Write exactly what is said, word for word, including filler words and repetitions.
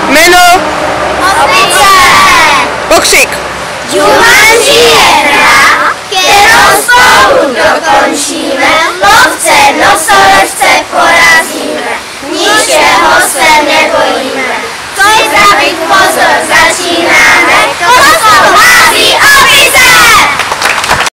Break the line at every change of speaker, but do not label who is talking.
Jméno?
Opice.
Pokřik.
Jumanji je hra, kterou spolu dokončíme, lovce nosorožce porazíme, ničeho se nebojíme. Připravit pozor, začíná.